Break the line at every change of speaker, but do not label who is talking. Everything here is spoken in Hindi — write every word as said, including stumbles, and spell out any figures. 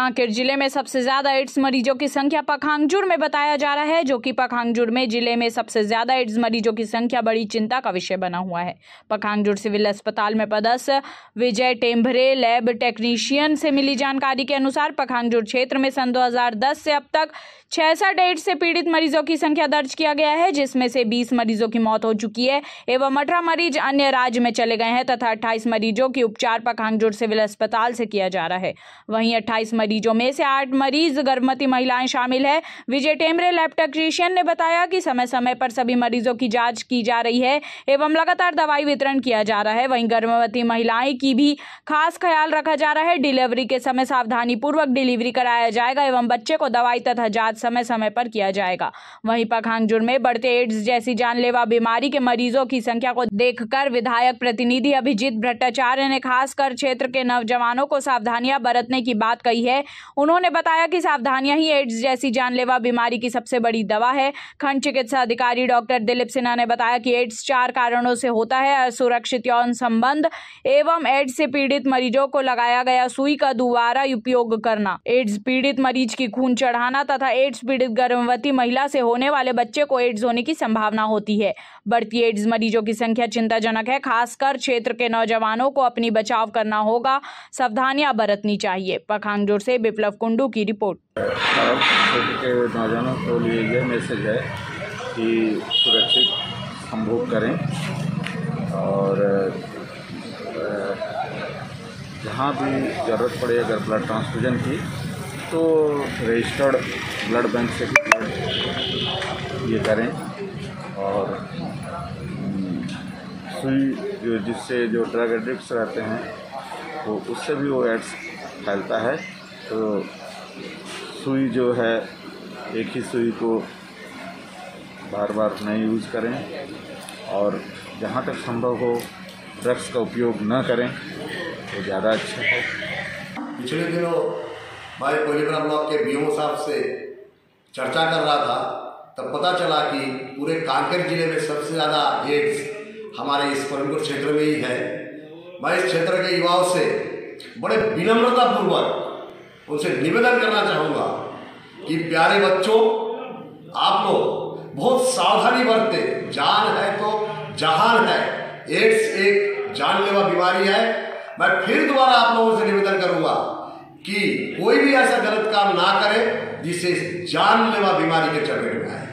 कांकेर जिले में सबसे ज्यादा एड्स मरीजों की संख्या पखांजूर में बताया जा रहा है, जो कि पखांजूर में जिले में सबसे ज्यादा एड्स मरीजों की संख्या बड़ी चिंता का विषय बना हुआ है। पखांजूर सिविल अस्पताल में पदस्थ विजय टेम्भरे लैब टेक्नीशियन से मिली जानकारी के अनुसार पखांजूर क्षेत्र में सन दो हज़ार दस से अब तक छियासठ एड्स से पीड़ित मरीजों की संख्या दर्ज किया गया है, जिसमें से बीस मरीजों की मौत हो चुकी है एवं अठारह मरीज अन्य राज्य में चले गए हैं तथा अट्ठाईस मरीजों की उपचार पखांजूर सिविल अस्पताल से किया जा रहा है। वहीं अट्ठाईस मरीजों में से आठ मरीज गर्भवती महिलाएं शामिल है। विजय टेम्भरे लैब टेक्नीशियन ने बताया कि समय समय पर सभी मरीजों की जांच की जा रही है एवं लगातार दवाई वितरण किया जा रहा है। वहीं गर्भवती महिलाएं की भी खास ख्याल रखा जा रहा है। डिलीवरी के समय सावधानी पूर्वक डिलीवरी कराया जाएगा एवं बच्चे को दवाई तथा जांच समय समय पर किया जाएगा। वहीं पखांजूर में बढ़ते एड्स जैसी जानलेवा बीमारी के मरीजों की संख्या को देखकर विधायक प्रतिनिधि अभिजीत भट्टाचार्य ने खासकर क्षेत्र के नौजवानों को सावधानियां बरतने की बात कही है। उन्होंने बताया कि सावधानियां ही एड्स जैसी जानलेवा बीमारी की सबसे बड़ी दवा है। खंड चिकित्सा अधिकारी डॉक्टर दिलीप सिन्हा ने बताया कि एड्स चार कारणों से होता है: असुरक्षित यौन संबंध एवं एड्स से पीड़ित मरीजों को लगाया गया सुई का दोबारा उपयोग करना, एड्स पीड़ित मरीज की खून चढ़ाना तथा एड्स पीड़ित गर्भवती महिला से होने वाले बच्चे को एड्स होने की संभावना होती है। बढ़ती एड्स मरीजों की संख्या चिंताजनक है। खासकर क्षेत्र के नौजवानों को अपनी बचाव करना होगा, सावधानियां बरतनी चाहिए। पखांजूर से विप्लव कुंडू की रिपोर्ट।
क्षेत्र के नौजवानों को लिए यह मैसेज है कि सुरक्षित संभोग करें और जहाँ भी ज़रूरत पड़े अगर ब्लड ट्रांसफ्यूजन की तो रजिस्टर्ड ब्लड बैंक से ब्लड ये करें और सुई जो जिससे जो ड्रग एडिक्ट्स रहते हैं वो उससे भी वो एड्स फैलता है। तो सुई जो है एक ही सुई को बार बार नहीं यूज़ करें और जहाँ तक संभव हो ड्रग्स का उपयोग न करें तो ज़्यादा अच्छा है।
पिछले दिनों मैं कोयलीपुरा ब्लॉक के बीओ साहब से चर्चा कर रहा था, तब पता चला कि पूरे कांकेर जिले में सबसे ज़्यादा एड्स हमारे इस पखांजूर क्षेत्र में ही है। मैं इस क्षेत्र के युवाओं से बड़े विनम्रतापूर्वक उनसे निवेदन करना चाहूँगा कि प्यारे बच्चों, आप लोग बहुत सावधानी बरतें। जान है तो जहान है। एड्स एक जानलेवा बीमारी है। मैं फिर दोबारा आप लोगों से निवेदन करूँगा कि कोई भी ऐसा गलत काम ना करे जिससे जानलेवा बीमारी के चपेट में आए।